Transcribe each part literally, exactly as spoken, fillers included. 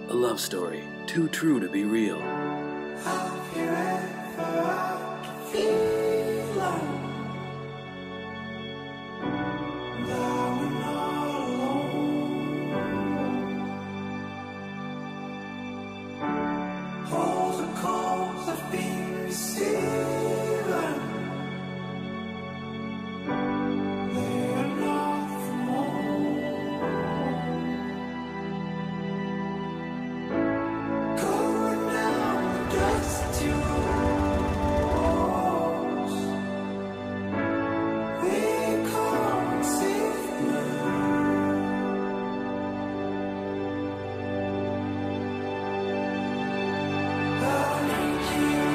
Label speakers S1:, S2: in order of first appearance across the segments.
S1: A love story too true to be real.
S2: Have you ever feel like that we're not alone? All the calls I've been receiving, they are not from home. Going down the dusty roads, we can't see blue. I need you.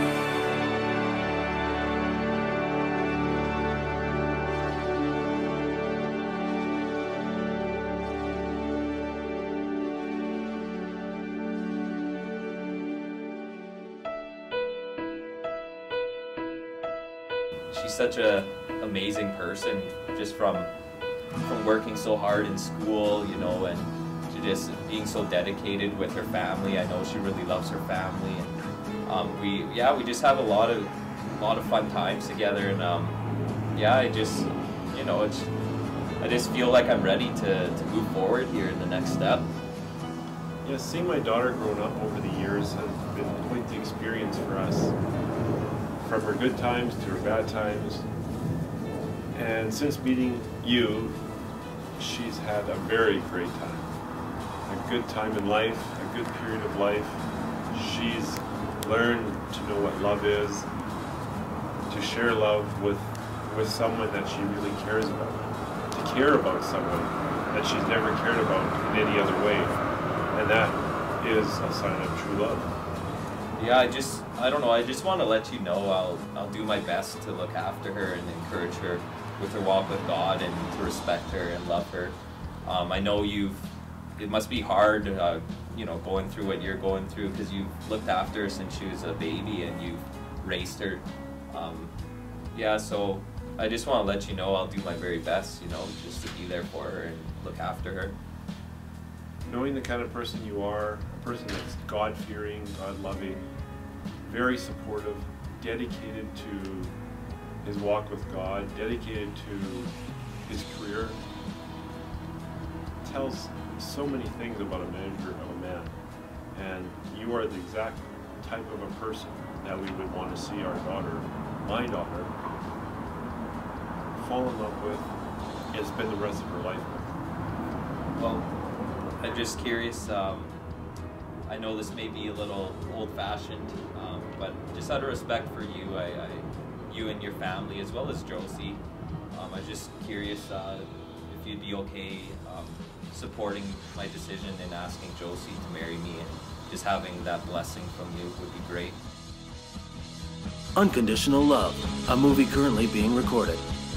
S3: She's such a amazing person, just from from working so hard in school, you know, and to just being so dedicated with her family. I know she really loves her family, and um, we yeah we just have a lot of a lot of fun times together, and um, yeah I just you know it's I just feel like I'm ready to to move forward here in the next step.
S4: Yeah, seeing my daughter grown up over the years has been quite the experience for us. From her good times to her bad times. And since meeting you, she's had a very great time. A good time in life, a good period of life. She's learned to know what love is, to share love with, with someone that she really cares about, to care about someone that she's never cared about in any other way. And that is a sign of true love.
S3: Yeah, I just, I don't know, I just want to let you know I'll, I'll do my best to look after her and encourage her with her walk with God, and to respect her and love her. Um, I know you've, it must be hard, uh, you know, going through what you're going through, because you've looked after her since she was a baby and you've raised her. Um, yeah, so I just want to let you know I'll do my very best, you know, just to be there for her and look after her.
S4: Knowing the kind of person you are, a person that's God-fearing, God-loving, very supportive, dedicated to his walk with God, dedicated to his career, tells so many things about a manager of a man. And you are the exact type of a person that we would want to see our daughter, my daughter, fall in love with and spend the rest of her life with.
S3: Well, I'm just curious, um, I know this may be a little old-fashioned, um, but just out of respect for you, I, I, you and your family, as well as Josie, um, I'm just curious uh, if you'd be okay um, supporting my decision and asking Josie to marry me, and just having that blessing from you would be great.
S1: Unconditional Love, a movie currently being recorded.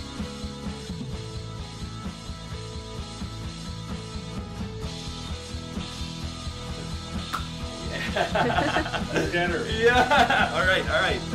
S4: Dinner.
S3: Yeah, all right, all right.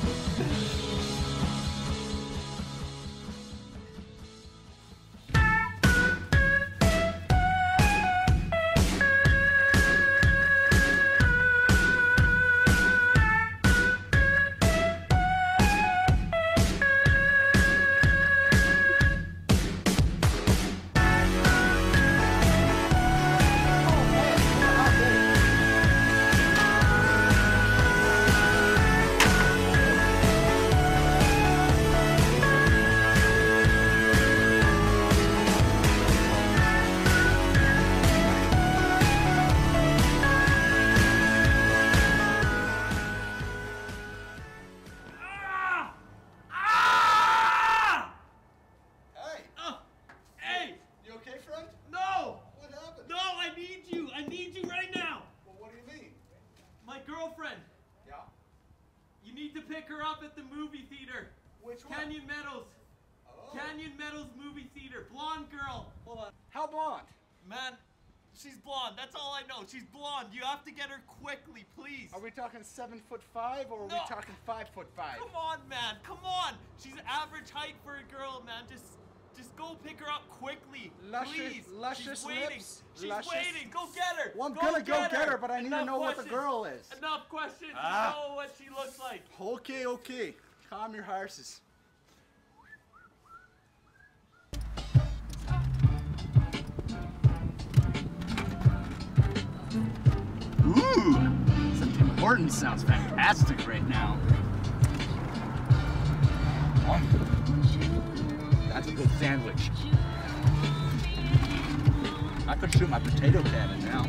S5: girlfriend.
S6: Yeah?
S5: You need to pick her up at the movie theater.
S6: Which one?
S5: Canyon Meadows.
S6: Oh.
S5: Canyon Meadows movie theater. Blonde girl.
S6: Hold on. How blonde?
S5: Man, she's blonde. That's all I know. She's blonde. You have to get her quickly, please.
S6: Are we talking seven foot five or are
S5: No.
S6: we talking five foot five?
S5: Come on, man. Come on. She's average height for a girl, man. Just Just go pick her up quickly.
S6: Luscious-
S5: Please.
S6: luscious
S5: She's waiting.
S6: lips,
S5: She's
S6: luscious-
S5: waiting. Go get her.
S6: Well, I'm
S5: Go
S6: gonna go
S5: get
S6: get her, but I need to
S5: Enough
S6: know what the
S5: questions.
S6: girl is.
S5: Enough questions.
S6: Ah.
S5: You know what she looks like.
S6: Okay, okay. Calm your horses.
S7: Ooh, some Tim Hortons sounds fantastic right now. Mm. That's a good sandwich. I could shoot my potato cannon now.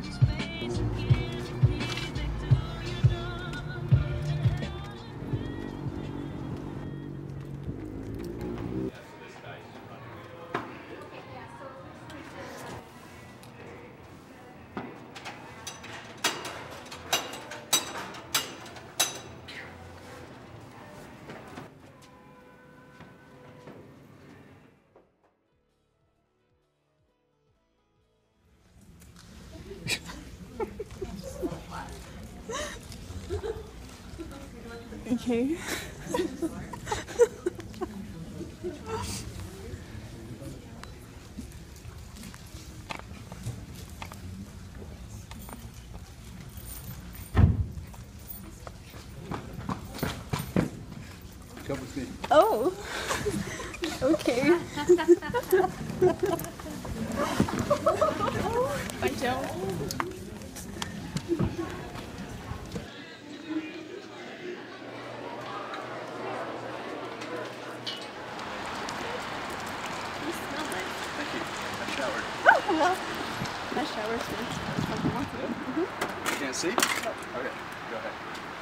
S8: Okay.
S7: Come with me.
S8: Oh. Okay. I don't.
S7: Thank you. I showered.
S8: Oh, well. My shower's good.
S7: You can't see? Okay, go ahead.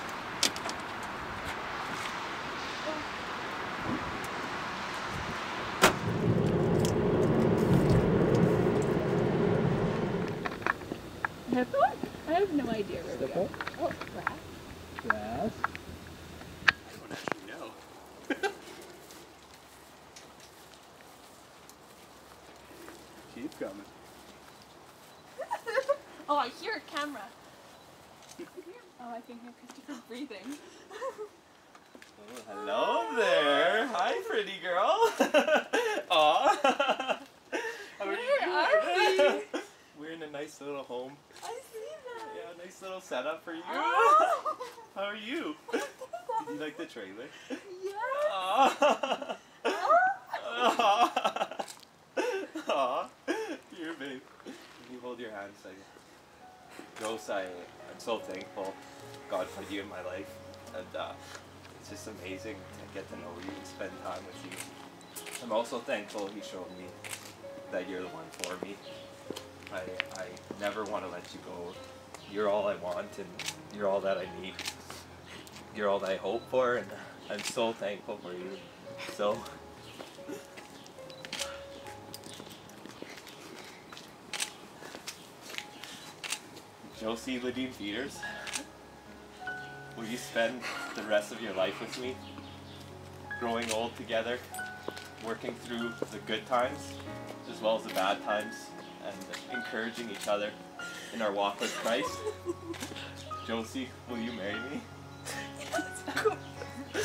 S8: Headphone? I have no idea where we are. Oh, grass.
S7: Grass. I don't actually know. Keep coming.
S8: Oh, I hear a camera. Oh, I can hear Christopher breathing.
S3: Oh, hello there. Hi, pretty girl. Aw. How are you
S8: Where are
S3: doing? We're in a nice little home.
S8: I see that.
S3: Yeah, nice little setup for you.
S8: Oh.
S3: How are you? Did you like the trailer?
S8: Yeah.
S3: Aw. Aw. Aw. Here, babe. Can you hold your hand a second? Josie, I, I'm so thankful God put you in my life. And uh, it's just amazing to get to know you and spend time with you. I'm also thankful He showed me that you're the one for me. I, I never want to let you go. You're all I want and you're all that I need. You're all that I hope for, and I'm so thankful for you. So, Josie Ladine Peters, will you spend the rest of your life with me? Growing old together, working through the good times as well as the bad times, and encouraging each other in our walk with Christ. Josie, will you marry me?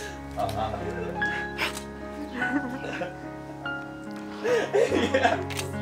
S3: Uh-huh. Yeah.